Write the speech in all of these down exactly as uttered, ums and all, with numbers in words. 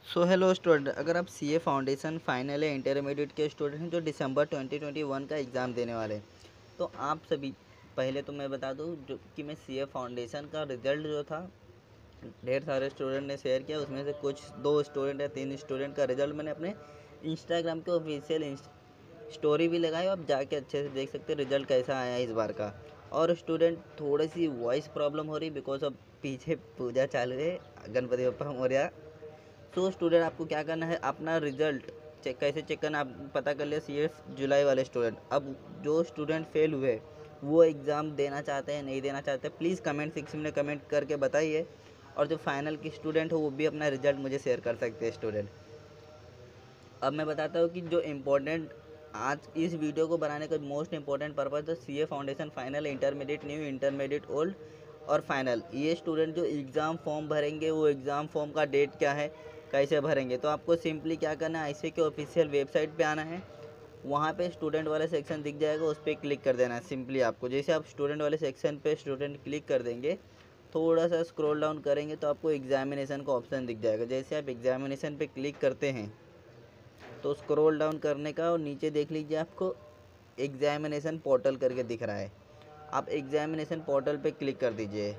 So hello student, अगर आप CA foundation final या इंटरमीडिएट के स्टूडेंट हैं जो दिसंबर ट्वेंटी ट्वेंटी वन का एग्ज़ाम देने वाले हैं, तो आप सभी पहले तो मैं बता दूं जो कि मैं सीए फाउंडेशन का रिज़ल्ट जो था ढेर सारे स्टूडेंट ने शेयर किया। उसमें से कुछ दो स्टूडेंट या तीन स्टूडेंट का रिज़ल्ट मैंने अपने इंस्टाग्राम के ऑफिशियल स्टोरी भी लगाई। आप जाके अच्छे से देख सकते हैं रिज़ल्ट कैसा आया इस बार का। और स्टूडेंट थोड़ी सी वॉइस प्रॉब्लम हो रही बिकॉज अब पीछे पूजा चालू है, गणपति बप्पा मोरया। तो स्टूडेंट आपको क्या करना है, अपना रिजल्ट चेक कैसे चेक करना आप पता कर लिया। सी एफ जुलाई वाले स्टूडेंट, अब जो स्टूडेंट फेल हुए वो एग्ज़ाम देना चाहते हैं नहीं देना चाहते, प्लीज़ कमेंट सेक्शन में कमेंट करके बताइए। और जो फाइनल की स्टूडेंट हो वो भी अपना रिजल्ट मुझे शेयर कर सकते हैं स्टूडेंट। अब मैं बताता हूँ कि जो इम्पोर्टेंट आज इस वीडियो को बनाने का मोस्ट इम्पोर्टेंट पर्पज़ है C A foundation final, intermediate new, intermediate old और फाइनल। ये स्टूडेंट जो एग्ज़ाम फॉर्म भरेंगे वो एग्ज़ाम फॉर्म का डेट क्या है, कैसे भरेंगे, तो आपको सिंपली क्या करना है, आई सी ए के ऑफिशियल वेबसाइट पे आना है। वहाँ पे स्टूडेंट वाला सेक्शन दिख जाएगा, उस पर क्लिक कर देना है सिंपली आपको। जैसे आप स्टूडेंट वाले सेक्शन पे स्टूडेंट क्लिक कर देंगे, थोड़ा सा स्क्रॉल डाउन करेंगे तो आपको एग्जामिनेशन का ऑप्शन दिख जाएगा। जैसे आप एग्जामिनेशन पे क्लिक करते हैं तो स्क्रॉल डाउन करने का और नीचे देख लीजिए आपको एग्जामिनेशन पोर्टल करके दिख रहा है। आप एग्जामिनेशन पोर्टल पे क्लिक कर दीजिए।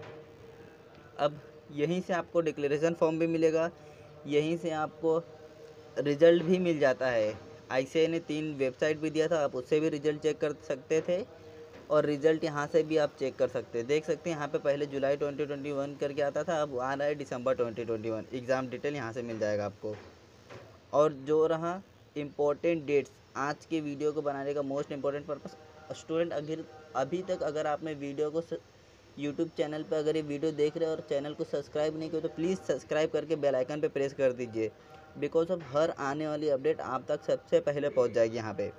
अब यहीं से आपको डिक्लेरेशन फॉर्म भी मिलेगा, यहीं से आपको रिज़ल्ट भी मिल जाता है। आई सी ए ने तीन वेबसाइट भी दिया था, आप उससे भी रिज़ल्ट चेक कर सकते थे और रिज़ल्ट यहाँ से भी आप चेक कर सकते हैं। देख सकते हैं यहाँ पे पहले जुलाई ट्वेंटी ट्वेंटी वन करके आता था, अब आ रहा है दिसंबर twenty twenty one. Exam detail यहाँ से मिल जाएगा आपको। और जो रहा इम्पोर्टेंट डेट्स, आज के वीडियो को बनाने का मोस्ट इम्पोर्टेंट पर्पस, स्टूडेंट अगर अभी तक अगर आपने वीडियो को यूट्यूब चैनल पर अगर ये वीडियो देख रहे हैं और चैनल को सब्सक्राइब नहीं किया तो प्लीज़ सब्सक्राइब करके बेल आइकन पे प्रेस कर दीजिए, बिकॉज अब हर आने वाली अपडेट आप तक सबसे पहले पहुंच जाएगी यहाँ पे।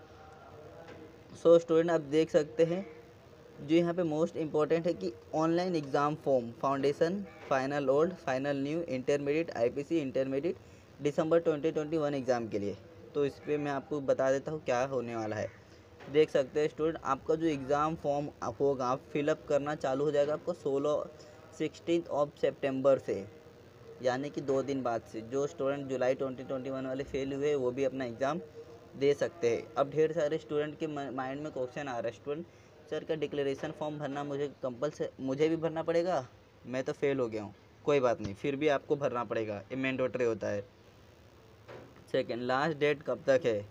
सो स्टूडेंट आप देख सकते हैं जो यहाँ पे मोस्ट इम्पॉर्टेंट है कि online exam form foundation final old final new intermediate I P C intermediate December twenty twenty one exam के लिए। तो इस पर मैं आपको बता देता हूँ क्या होने वाला है। देख सकते हैं स्टूडेंट, आपका जो एग्ज़ाम फॉर्म होगा आप फिलअप करना चालू हो जाएगा आपको सोलह सिक्सटीन ऑफ सितंबर से, यानी कि दो दिन बाद से। जो student July twenty twenty one वाले फेल हुए वो भी अपना एग्ज़ाम दे सकते हैं। अब ढेर सारे स्टूडेंट के माइंड में क्वेश्चन आ रहा है, स्टूडेंट सर का डिक्लेरेशन फॉर्म भरना मुझे कंपलसरी मुझे भी भरना पड़ेगा, मैं तो फेल हो गया हूँ। कोई बात नहीं, फिर भी आपको भरना पड़ेगा, ये मैंडेटरी होता है। सेकेंड, लास्ट डेट कब तक है,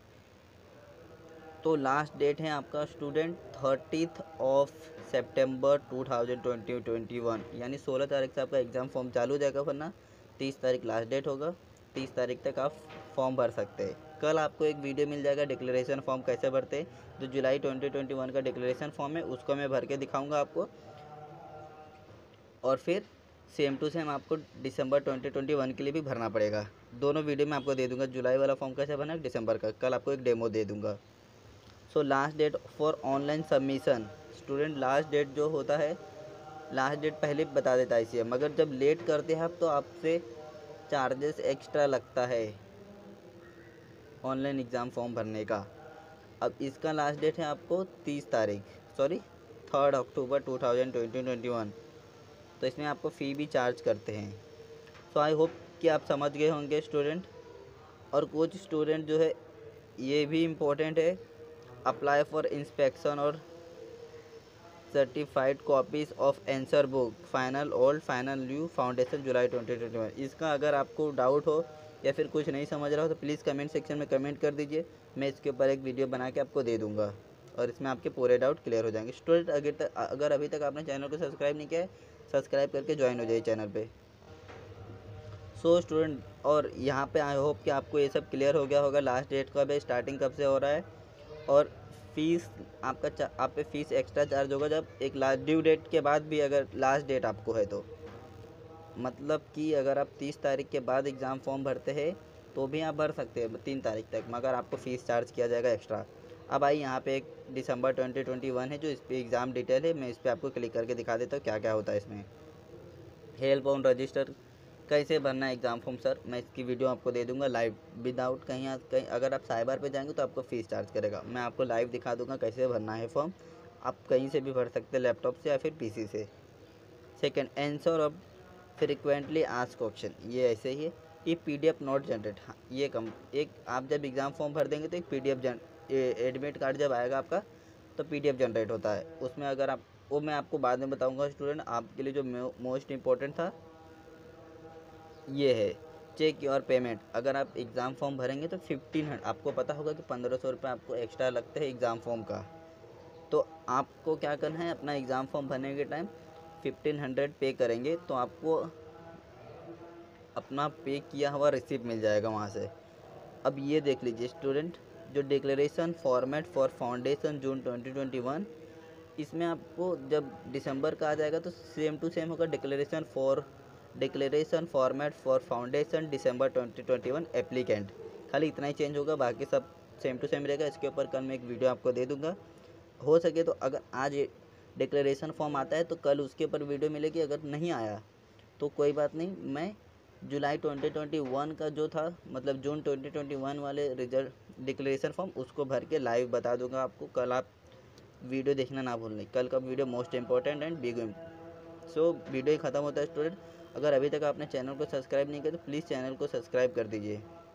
तो लास्ट डेट है आपका student thirtieth of September two thousand twenty one, यानी सोलह तारीख से आपका एग्ज़ाम फॉर्म चालू हो जाएगा, वरना तीस तारीख लास्ट डेट होगा। तीस तारीख तक आप फॉर्म भर सकते हैं। कल आपको एक वीडियो मिल जाएगा डिक्लेरेशन फॉर्म कैसे भरते हैं। जो जुलाई ट्वेंटी ट्वेंटी वन का डिक्लेरेशन फॉर्म है उसको मैं भर के दिखाऊंगा आपको, और फिर सेम टू सेम आपको दिसंबर ट्वेंटी ट्वेंटी वन के लिए भी भरना पड़ेगा। दोनों वीडियो में आपको दे दूंगा, जुलाई वाला फॉर्म कैसे भरना है, दिसंबर का। कल आपको एक डेमो दे दूंगा। So last date for online submission, student last date जो होता है, लास्ट डेट पहले बता देता है इसे, मगर जब लेट करते हैं आप तो आपसे चार्जेस एक्स्ट्रा लगता है ऑनलाइन एग्ज़ाम फॉर्म भरने का। अब इसका लास्ट डेट है आपको तीस तारीख sorry third October two thousand twenty one. तो इसमें आपको फ़ी भी चार्ज करते हैं। सो आई होप कि आप समझ गए होंगे स्टूडेंट। और कुछ स्टूडेंट जो है, ये भी इम्पोर्टेंट है, अप्लाई फॉर इंस्पेक्शन और certified copies of answer book final old final new foundation July twenty twenty one. इसका अगर आपको डाउट हो या फिर कुछ नहीं समझ रहा हो तो प्लीज़ कमेंट सेक्शन में कमेंट कर दीजिए, मैं इसके ऊपर एक वीडियो बना के आपको दे दूँगा और इसमें आपके पूरे डाउट क्लियर हो जाएंगे। स्टूडेंट अगर तक अगर अभी तक आपने चैनल को सब्सक्राइब नहीं किया है, सब्सक्राइब करके ज्वाइन हो जाइए चैनल पर। सो स्टूडेंट, और यहाँ पे आई होप कि आपको ये सब क्लियर हो गया होगा, लास्ट डेट कब है, स्टार्टिंग कब से हो रहा है, और फीस आपका आप पे फीस एक्स्ट्रा चार्ज होगा जब एक लास्ट ड्यू डेट के बाद भी अगर लास्ट डेट आपको है तो, मतलब कि अगर आप तीस तारीख के बाद एग्ज़ाम फॉर्म भरते हैं तो भी आप भर सकते हैं तीन तारीख तक, मगर आपको फ़ीस चार्ज किया जाएगा एक्स्ट्रा। अब आई यहाँ पे एक दिसंबर ट्वेंटी ट्वेंटी वन है जो इस पर एग्ज़ाम डिटेल है, मैं इस पर आपको क्लिक करके दिखा देता हूँ क्या क्या होता है इसमें। हेल्प ऑन रजिस्टर कैसे भरना है एग्ज़ाम फॉर्म सर, मैं इसकी वीडियो आपको दे दूंगा लाइव, विदाउट कहीं कहीं अगर आप साइबर पे जाएंगे तो आपको फ़ीस चार्ज करेगा। मैं आपको लाइव दिखा दूंगा कैसे भरना है फॉर्म, आप कहीं से भी भर सकते हैं, लैपटॉप से या फिर पीसी से। Second, answer of frequently asked question, ये ऐसे ही है, कि पीडीएफ नोट जनरेट। हाँ, ये कम एक आप जब एग्ज़ाम फॉर्म भर देंगे तो एक पीडीएफ जन एडमिट कार्ड जब आएगा आपका तो पीडीएफ जनरेट होता है। उसमें अगर आप वो मैं आपको बाद में बताऊंगा स्टूडेंट। आपके लिए जो मोस्ट इम्पोर्टेंट था ये है चेक योर पेमेंट। अगर आप एग्ज़ाम फॉर्म भरेंगे तो फिफ्टीन हंड्रेड आपको पता होगा कि पंद्रह सौ रुपये आपको एक्स्ट्रा लगते हैं एग्ज़ाम फॉर्म का। तो आपको क्या करना है, अपना एग्ज़ाम फॉर्म भरने के टाइम फिफ्टीन हंड्रेड पे करेंगे तो आपको अपना पे किया हुआ रिसिप्ट मिल जाएगा वहाँ से। अब ये देख लीजिए स्टूडेंट, जो declaration format for foundation June twenty twenty one, इसमें आपको जब दिसंबर का आ जाएगा तो सेम टू सेम होगा declaration for declaration format for foundation December twenty twenty one applicant. खाली इतना ही चेंज होगा, बाकी सब सेम टू सेम रहेगा। इसके ऊपर कल मैं एक वीडियो आपको दे दूंगा। हो सके तो अगर आज डिक्लेरेशन फॉर्म आता है तो कल उसके ऊपर वीडियो मिलेगी। अगर नहीं आया तो कोई बात नहीं, मैं जुलाई ट्वेंटी ट्वेंटी वन का जो था मतलब जून ट्वेंटी ट्वेंटी वन वाले रिजल्ट डिक्लेरेशन फॉर्म उसको भर के लाइव बता दूंगा आपको। कल आप वीडियो देखना ना भूलना। कल का video most important and big so video ही ख़त्म होता है स्टूडेंट। अगर अभी तक आपने चैनल को सब्सक्राइब नहीं किया तो प्लीज़ चैनल को सब्सक्राइब कर दीजिए।